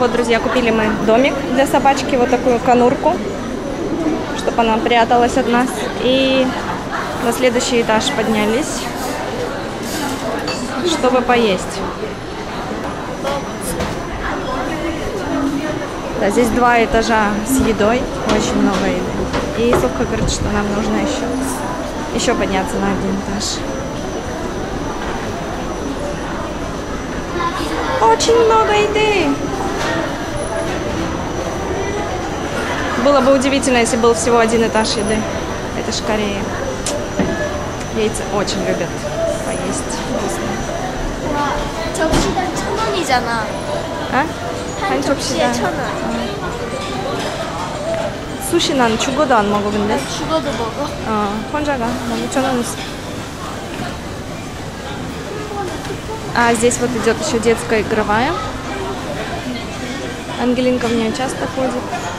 вот, друзья, купили мы домик для собачки, вот такую конурку, чтобы она пряталась от нас. И на следующий этаж поднялись, чтобы поесть. Да, здесь 2 этажа с едой, очень много еды. И Софка говорит, что нам нужно еще подняться на 1 этаж. Очень много еды. Было бы удивительно, если был всего 1 этаж еды. Это ж Корея. Яйца очень любят поесть вкусно. А? 한 접시에 1,000원. 수시 난 죽어도 안 먹어 근데. 죽어도 먹어? 혼자가 5,000원 있어. А здесь вот идет еще детская игровая. Ангелинка в нее часто ходит.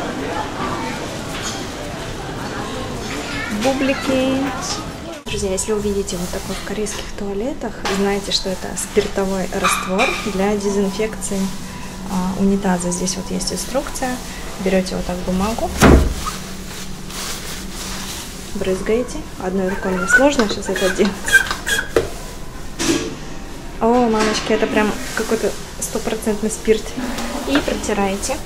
Бублики. Друзья, если увидите вот такой в корейских туалетах, знаете, что это спиртовой раствор для дезинфекции унитаза. Здесь вот есть инструкция. Берете вот так бумагу, брызгаете. Одной рукой мне сложно сейчас это делать. О, мамочки, это прям какой-то 100% спирт. И протираете.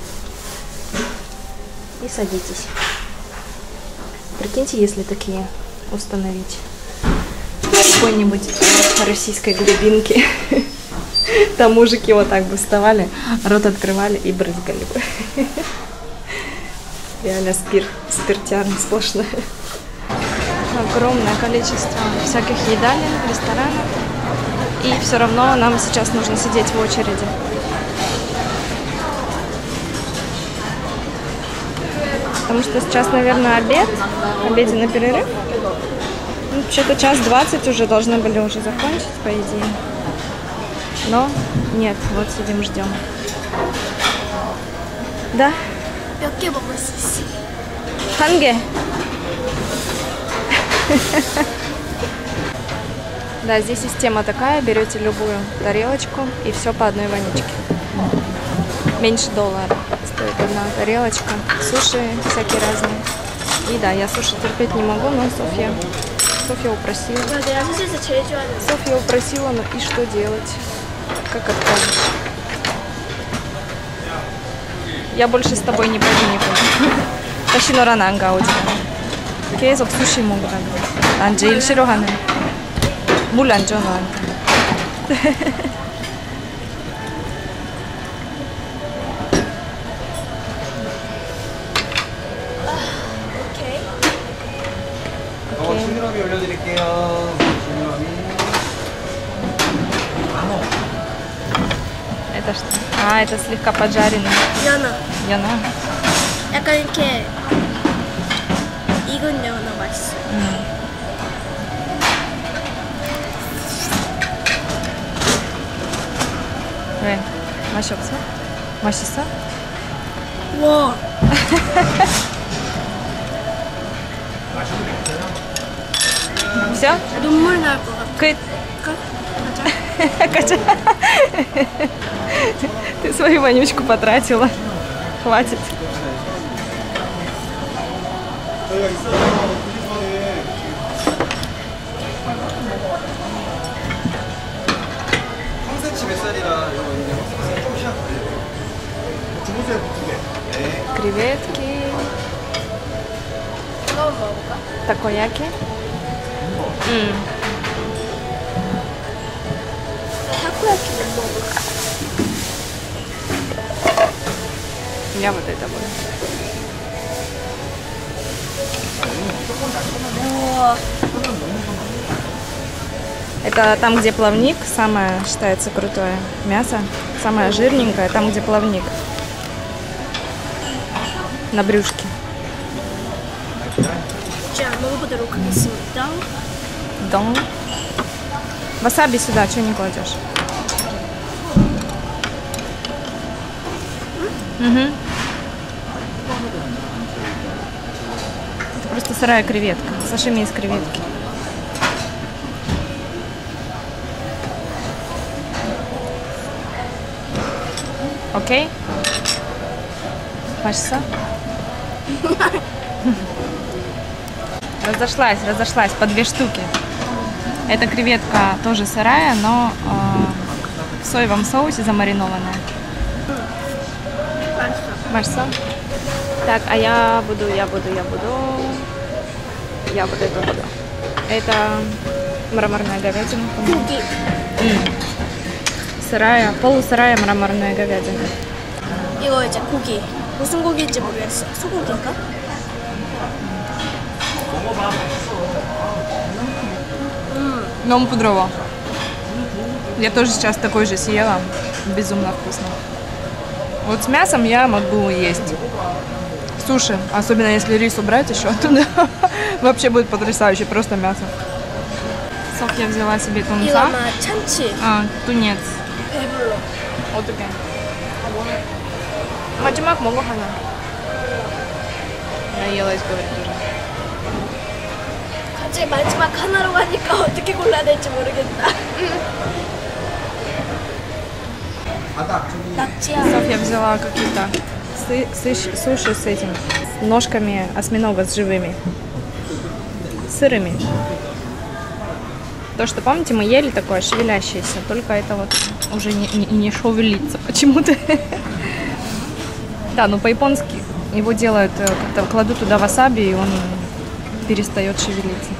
И садитесь. Прикиньте, если такие установить в какой-нибудь российской глубинке. Там мужики вот так бы вставали, рот открывали и брызгали бы. Реально спиртярня сплошная. Огромное количество всяких едалин, ресторанов. И все равно нам сейчас нужно сидеть в очереди. Потому что сейчас, наверное, обеденный перерыв. Ну, что-то 1:20 уже должны были уже закончить, по идее. Но нет, вот сидим, ждем. Да? 몇 개 먹을 수 있어? 1개. Да, здесь система такая, берете любую тарелочку и все по одной вонючке. Меньше $1 стоит одна тарелочка. Суши всякие разные. И да, я суши терпеть не могу, но Софья упросила. Софья упросила, ну и что делать? Как откажешь? Я больше с тобой не пойду никуда. 다시 너랑 안 가, 오지 마. 계속 수시 먹으라고. 난 제일 싫어하는. 물 안 줘, 너한테. 오케이. 충전함이 올려드릴게요. 충전함이. Это что? А, это слегка поджаренный. 연어. 약간 이렇게 익은 연어 맛있어. 왜? 맛이 없어? 맛있어? 와. Все? 눈물 날 것 같아. 끝. 가자. Катя. Ты свою вонючку потратила. Хватит. Креветки. Такояки. 타코야키는 먹어. Я вот это буду. 우와. Это там, где плавник, самое считается крутое мясо. Самое жирненькое, там, где плавник. На брюшке. 자, 먹어보도록 하겠습니다. Дон. Васаби сюда, что не кладешь? Угу. Это просто сырая креветка. Сашими из креветки. Окей? 맛있어? Разошлась по 2 штуки. Эта креветка тоже сырая, но в соевом соусе замаринованная. 맛있어? Так, а я буду. Это мраморная говядина. 고기. Сырая, полусырая мраморная говядина. 이거 이제 고기. 무슨 고기인지 모르겠어. 소고기인가? Ному пудрово. Я тоже сейчас такой же съела. Безумно вкусно. Вот с мясом я могу есть. Суши, особенно если рис убрать еще оттуда, вообще будет потрясающе, просто мясо. Софья взяла себе 이거 тунца. 아마 참치. Тунец. 배불러. 어떡해. 마지막 먹어 하나. 나елась, говорит уже. 갑자기 마지막 하나로 가니까 어떻게 골라야 될지 모르겠다. 낙지야. Софья взяла какие-то суши с этим, с ножками осьминога с живыми, сырыми. То, что, помните, мы ели такое шевелящееся, только это вот уже не шевелится почему-то. Да, ну по-японски его делают, как-то кладут туда васаби, и он перестает шевелиться.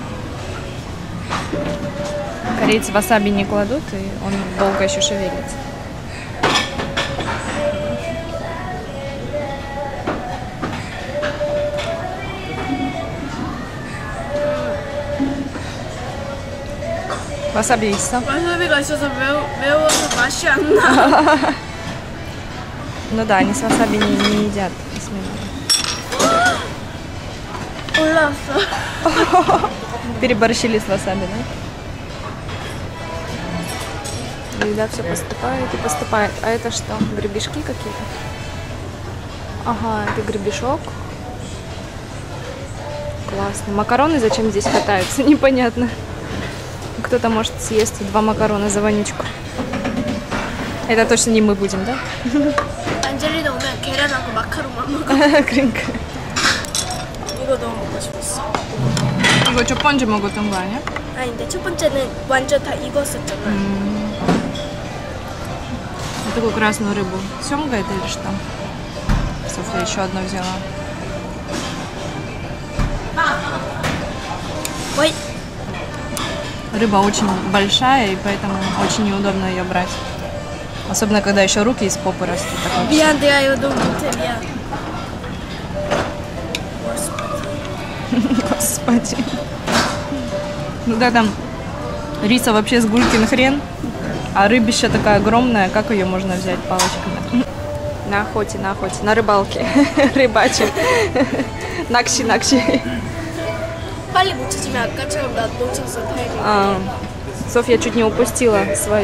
Корейцы васаби не кладут, и он долго еще шевелится. 와사비 있어? 와사비가 있어서 매워서 맛이 안 나. Ну да, они с васаби не едят осьминога. 올라왔어. Переборщили с васаби, да? Еда все поступает и поступает. А это что? Гребешки какие-то? Ага, это гребешок. Классно. Макароны зачем здесь катаются? Непонятно. Кто-то может съесть 2 макарона за вонючку. Это точно не мы будем, да? 안젤리나 오면 계란하고 마카롱만 먹어. 그러니까. 이거 너무 먹고 싶었어. 이거 첫 번째 먹었던 거 아니야? 아닌데 첫 번째는 완전 다 익었었잖아. Такую красную рыбу. Семга это или что? Софья еще одну взяла. Ой, Рыба очень большая, и поэтому очень неудобно ее брать. Особенно, когда еще руки из попы растут. Так вообще. 미안, 내가 이거 너무 못해, 미안. Господи. Ну да, там риса вообще с гулькин хрен, а рыбища такая огромная, как ее можно взять палочками? На охоте, на рыбалке. Рыбачим. Накси. 빨리 못 찾으면 아까처럼 나 놓쳤어, 타이밍. Софья чуть не упустила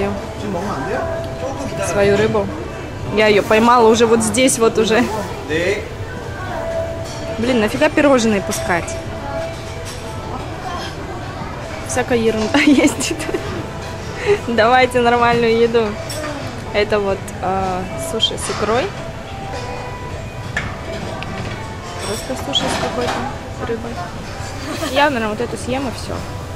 свою рыбу. Я ее поймала уже вот здесь вот уже. Блин, нафига пирожные пускать? Всякая ерунда есть. Давайте нормальную еду. Это вот суши с икрой. Просто суши с какой-то рыбой. Я, наверное, вот эту съем и все.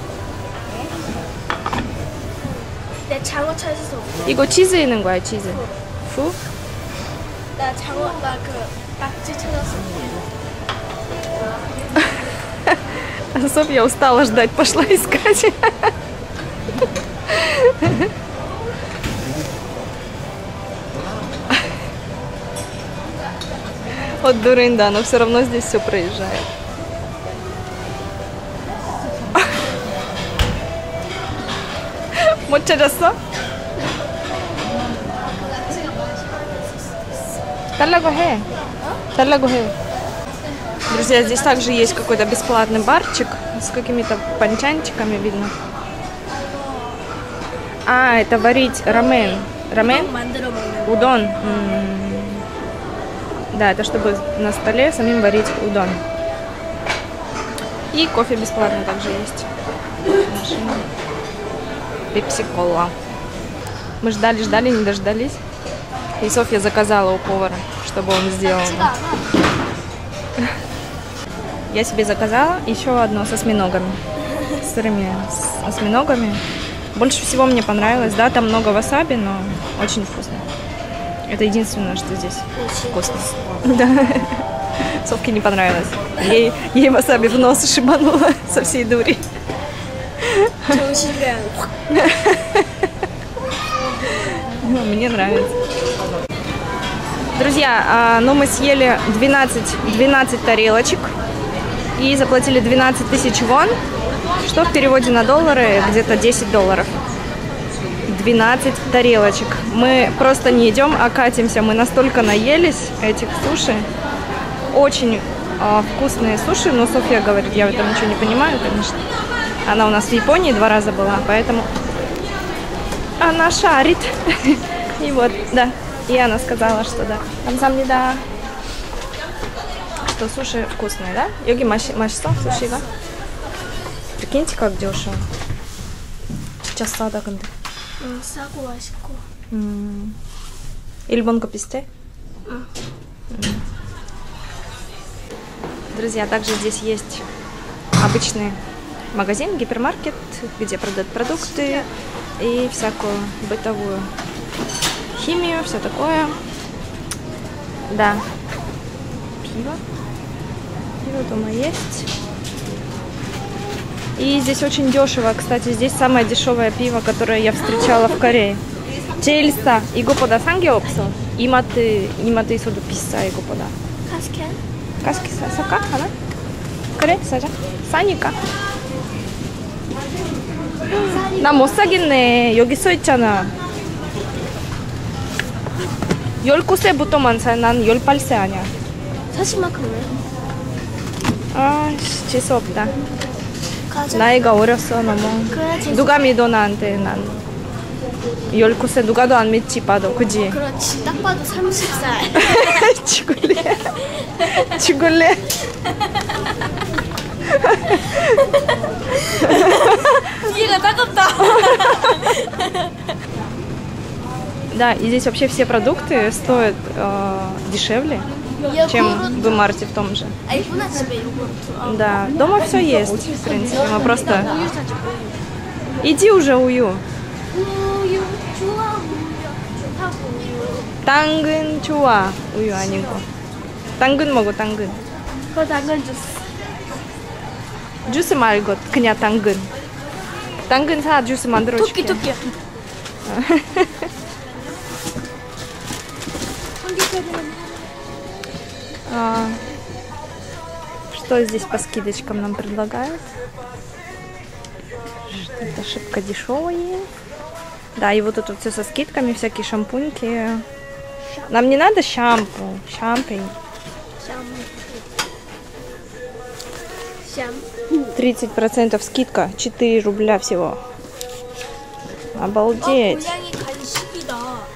내 장어 찾아서 이거 치즈 있는 거야, 치즈. 푸? 나 낙지 찾았어. Софья устала ждать, пошла искать. Вот дурында, да, но все равно здесь все проезжает. 못 찾았어? 달라고 해. Друзья, здесь также есть какой-то бесплатный барчик с какими-то панчанчиками, видно. Это варить рамен. Рамен? 만들어 먹는. Удон. Да, это чтобы на столе самим варить удон. И кофе бесплатно также есть. Пепси-кола. Мы ждали, не дождались. И Софья заказала у повара, чтобы он сделал. 낙지가 Я себе заказала еще одно с осьминогами. С сырыми осьминогами. Больше всего мне понравилось. Да, там много васаби, но очень вкусно. Это единственное, что здесь вкусно. Да. Совке не понравилось. Ей васаби в нос шибануло со всей дури. Мне нравится. Друзья, ну мы съели 12 тарелочек и заплатили 12 тысяч вон, что в переводе на доллары где-то $10. 12 тарелочек. Мы просто не идем, а катимся. Мы настолько наелись этих суши. Очень вкусные суши, но Софья говорит, я в этом ничего не понимаю, конечно. Она у нас в Японии 2 раза была, поэтому она шарит. И вот, да. И она сказала, что да. Камсамнида. Что суши вкусные, да? Йоги 맛있어? суши가? Прикиньте, как дешево. Сейчас 싸다 근데. 싸고 맛있고. 일본 거 비슷해? Друзья, также здесь есть обычный магазин, гипермаркет, где продают продукты и всякую бытовую химию, все такое. Да. Пиво. Пиво дома есть. И здесь очень дешево. Кстати, здесь самое дешевое пиво, которое я встречала в Корее. Джейлса. 이거보다 싼 게 없어. 이마트에서도 비싸 이거보다. 카스캔? 가스키 살까? 하나? 그래? 사자. 싸니까. 나 못 사겠네. 여기 써 있잖아. 19세부터만 사. 난 18세 아니야. 사실 만큼 왜? 아, 재수 없다. 가자. 나이가 어렸어 너무. 그래, 재수. 누가 믿어 나한테. 난 19세 누가도 안 믿지 봐도. 그지? 그렇지. 딱 봐도 30살. 죽을래. 죽을래. 뒤가 따갑다. Да, и здесь вообще все продукты стоят дешевле, чем в Марте в том же. 아, 이쁘나 집에 요거트. Да, дома все есть, в принципе. Мы просто... Иди уже ую. 우유 좋아. 하고 우유. 당근 좋아. 우유 아니고. 당근 먹어, 당근. 그거 당근 주스. 주스 말고 그냥 당근. 당근 사 주스 만들어줄게. 토끼. Что здесь по скидочкам нам предлагают? Что-то шибко дешевое. Да, и вот тут все со скидками, всякие шампуньки. Нам не надо шампунь. 30% скидка, 4 рубля всего. Обалдеть. 고양이 간식이다.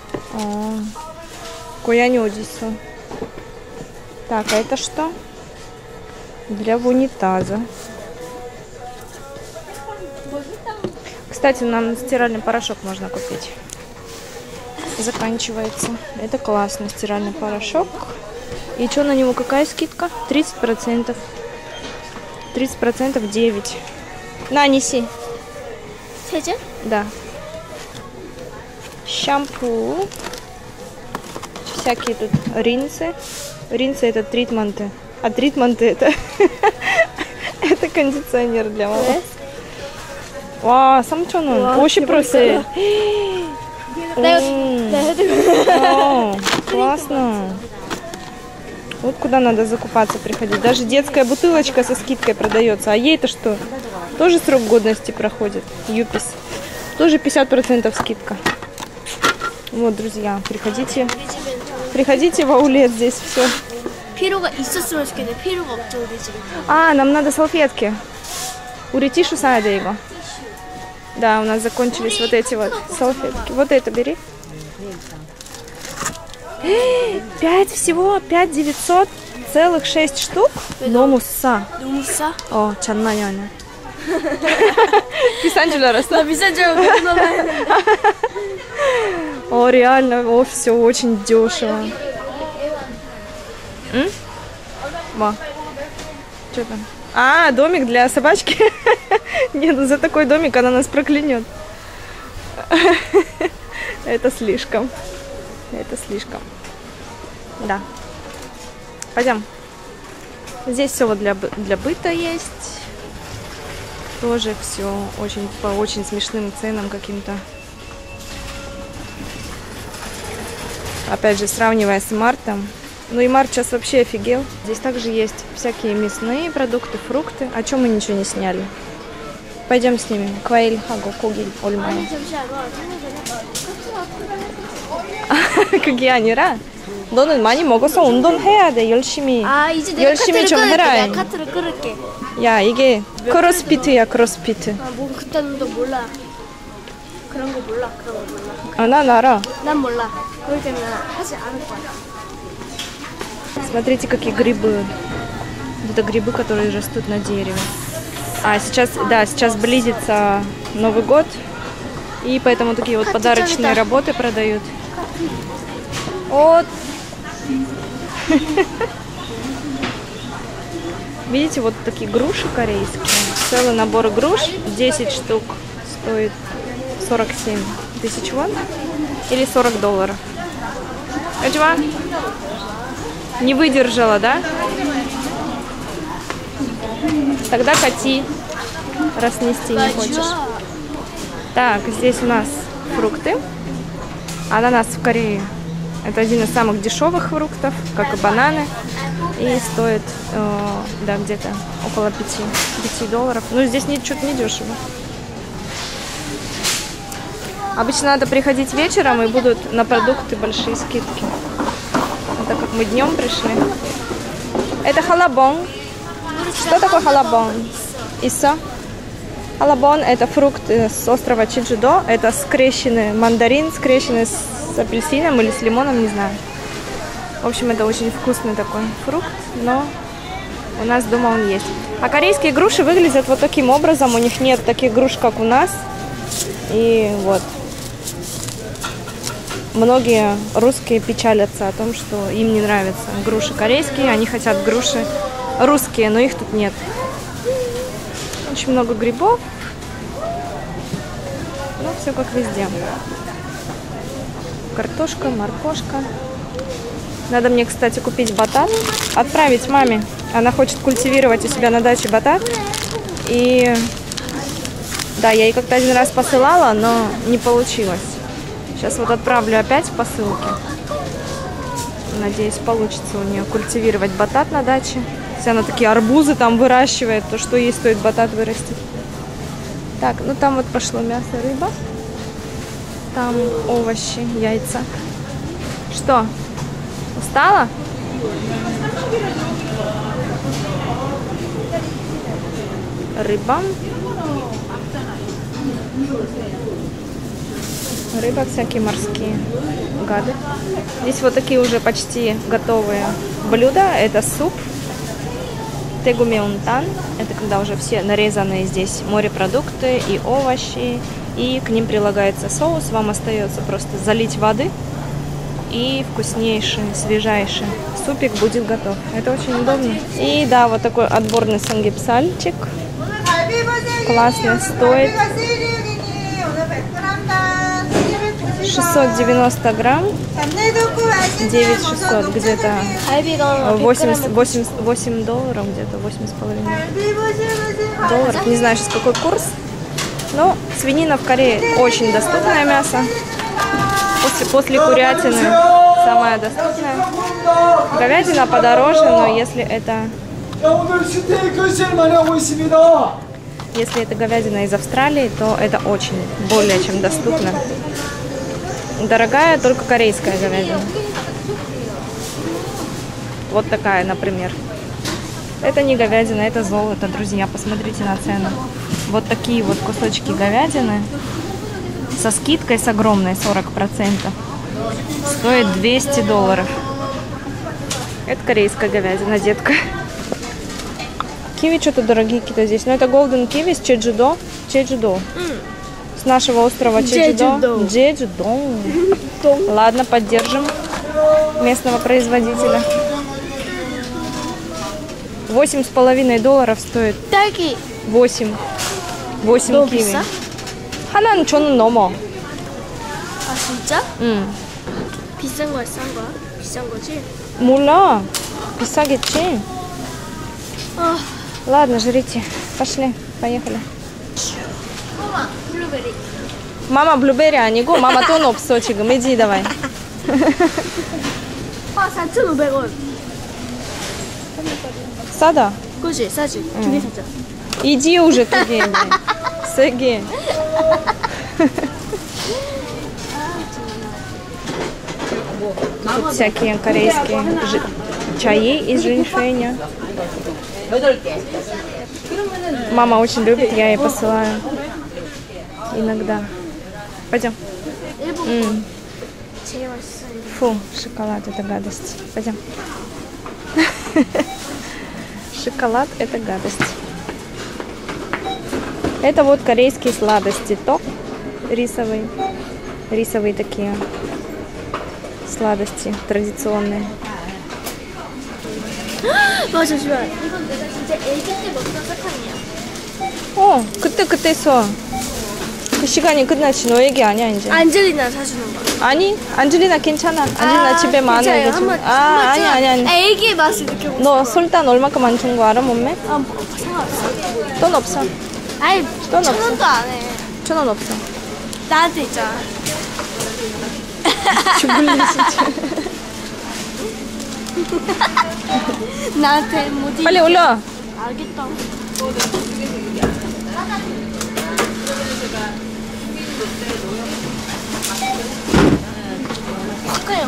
고양이 어디 있어? Так, а это что? Для унитаза. Кстати, нам стиральный порошок можно купить. Заканчивается. Это классно, стиральный порошок. И что на него, какая скидка? 30%. 30% 9. На, неси. 세제? Да. Шампу. Всякие тут ринсы. Ринсы это тритменты. А тритменты это... это кондиционер для волос. 와, 3,000원. 50%. О, классно. Вот куда надо закупаться приходить. Даже детская бутылочка со скидкой продается. А ей-то что? Тоже срок годности проходит. Юпис. Тоже 50% скидка. Вот, друзья, приходите. Приходите в аулет, здесь все. 필요가 있었으면 좋겠는데 필요가 없죠 우리 집에. А, нам надо салфетки. 우리 тишу сада его. Да, у нас закончились вот эти вот салфетки. Вот это бери. 5 всего, 5,900 целых 6 штук. 너무 싸. 너무 싸? 장난이 아니야. 비싼 줄 알았어? 나 비싼 줄 알고 реально, все очень дешево. 응? 뭐? Что там? А, домик для собачки. Нет, за такой домик она нас проклянет. Это слишком. Это слишком. Да. Пойдем. Здесь все вот для быта есть. Тоже все очень по очень смешным ценам каким-то. Опять же, сравнивая с мартом. Ну и март сейчас вообще офигел. Здесь также есть всякие мясные продукты, фрукты. О чем мы ничего не сняли. Пойдем снимем. Кваиль, хагу, кугиль, ольмая. 그게 아니라 너는 많이 먹어서 운동해야 돼. 열심히. 아, 이제 내가 열심히 카트를 좀 끌을게. 해라. 내가 카트를 끌을게. 야, 이게 크로스피트야, 크로스피트. 아, 뭐 그딴 거 몰라. 그런 거 몰라. 그런 거 몰라. 아, 난 알아. 난 몰라. 그렇기 때문에 하지 않을 거야. Смотрите, какие грибы. Это грибы, которые растут на дереве. А сейчас, да, сейчас близится Новый год. И поэтому такие вот подарочные работы продают. Вот. Видите, вот такие груши корейские. Целый набор груш. 10 штук стоит 47 тысяч вон. Или $40. Аджва? Не выдержала, да? Тогда кати, раз нести не хочешь. Так, здесь у нас фрукты. Ананас в Корее — это один из самых дешевых фруктов, как и бананы. И стоит, да, где-то около $5. Ну, здесь что-то не дешево. Обычно надо приходить вечером, и будут на продукты большие скидки. А так как мы днем пришли. Это халабон. Что такое халабон? Иса? Халабон — это фрукт с острова Чеджудо. Это скрещенный мандарин, скрещенный с апельсином или с лимоном, не знаю. В общем, это очень вкусный такой фрукт, но у нас дома он есть. А корейские груши выглядят вот таким образом. У них нет таких груш, как у нас. И вот. Многие русские печалятся о том, что им не нравятся груши корейские. Они хотят груши русские, но их тут нет. Очень много грибов. Ну, все как везде. Картошка, моркошка. Надо мне, кстати, купить батат. Отправить маме. Она хочет культивировать у себя на даче батат. И да, я ей как-то один раз посылала, но не получилось. Сейчас вот отправлю опять посылки. Надеюсь, получится у нее культивировать батат на даче. Если она такие арбузы там выращивает, то что ей стоит батат вырастить? Так, ну там вот пошло мясо, рыба. Там овощи, яйца. Что? Устала? Рыба. Рыба, всякие морские гады. Здесь вот такие уже почти готовые блюда. Это суп. Тегумеунтан. Это когда уже все нарезанные здесь морепродукты и овощи. И к ним прилагается соус. Вам остается просто залить воды. И вкуснейший, свежайший супик будет готов. Это очень удобно. И да, вот такой отборный самгипсальчик. Классно стоит. 690 грамм. 9600, где-то $8 где-то, $8,5. Не знаю сейчас какой курс. Но свинина в Корее очень доступное мясо. После курятины самая доступная. Говядина подороже, но если это говядина из Австралии, то это очень более чем доступно. Дорогая только корейская говядина. Вот такая, например. Это не говядина, это золото, друзья. Посмотрите на цену. Вот такие вот кусочки говядины со скидкой, с огромной, 40%. Стоит $200. Это корейская говядина, детка. Киви что-то дорогие какие-то здесь. Но это Golden Kiwi с Чеджудо. Чеджудо. С нашего острова Чеджудо. Чеджудо. Ладно, поддержим местного производителя. $8,500 стоит. 딸기 8 너무 키위. 비싸? 하나는 저는 넘어. 아 진짜? 응. 비싼 거야 싼 거야? 비싼 거지? 몰라. 비싸겠지. 아 Ладно, жрите. Пошли. Поехали. 엄마 블루베리 Мама 블루베리 아니고 마마 돈 없어 지금. 이지 давай. 아 4,500원 싸다. 그지 싸지? 두 개 사자 Иди уже куди. Сэги. Тут всякие корейские чаи из женьшеня. Мама очень любит, я ей посылаю иногда. Пойдем. 일본 제일 맛있어 Фу, шоколад это гадость. Пойдем. Шоколад это гадость. Это вот корейские сладости. Ток рисовый. Рисовые такие сладости традиционные. 맞아 잠시만 이건 내가 진짜 애기 때 먹던 사탕이야 어, 그때 써. 그 시간이 끝났지. 너 얘기 아니야 이제. 안젤리나 사주는 거 아니, 안젤리나 괜찮아. 안젤리나 집에 많아. 괜찮아요. 이거 지금. 한번 아니. 애기의 맛을 느껴보고 너 솔단 얼마큼 안 준 거 알아, 몸매? 아, 뭐, 상관없어 돈 없어. 아니 돈 1,000원도 안해 1,000원 없어. 나한테 있잖아 죽을래 진짜. 나한테 못 빨리 올려. 알겠다 какая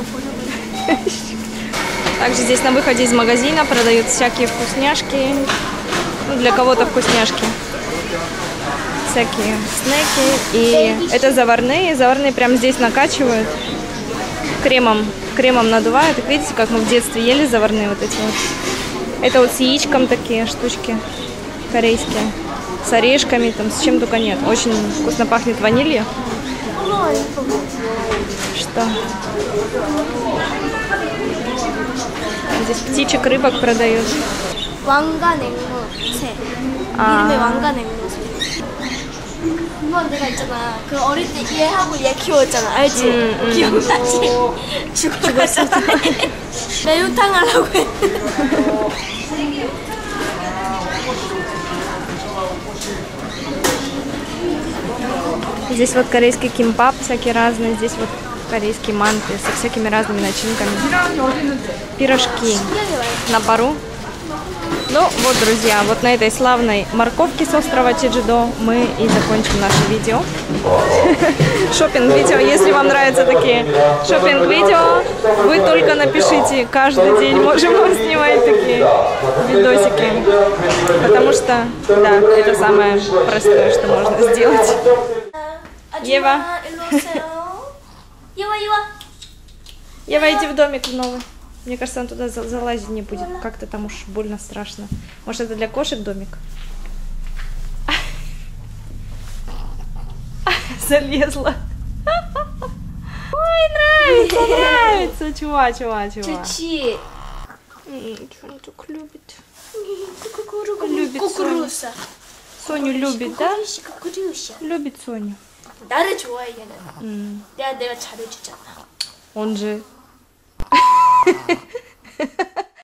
Также здесь на выходе из магазина продают всякие вкусняшки. Ну, для кого-то вкусняшки. Всякие снеки. И это заварные. Заварные прямо здесь накачивают. Кремом надувают. Так видите, как мы в детстве ели заварные вот эти вот. Это вот с яичком такие штучки корейские. С орешками, там, с чем только нет. Очень вкусно пахнет ванилью. Что? Здесь птичек, рыбок продают. 왕가 냉모새 이름이 왕가 냉모새 한번 내가 있잖아 그 어릴 때 얘하고 얘 키웠잖아 알지? 기억나지? 죽었잖아 매운탕 하려고 했는데 Здесь вот корейский кимбап всякие разные. Здесь вот корейские манты со всякими разными начинками. Пирожки на пару. Ну вот, друзья, вот на этой славной морковке с острова Чеджудо мы и закончим наше видео. Шопинг-видео. Если вам нравятся такие шопинг-видео, вы только напишите. Каждый день можем вам снимать такие видосики. Потому что, да, это самое простое, что можно сделать. Ева. Ева, иди в домик в новый. Мне кажется, он туда залазить не будет. Как-то там уж больно страшно. Может, это для кошек домик? Залезла. Ой, нравится. Чува. 좋지 Он так любит. любит Соню. Соню любит, да? 그루샤 Любит Соню. 나를 좋아해 얘는 내가 잘해주잖아 Он же...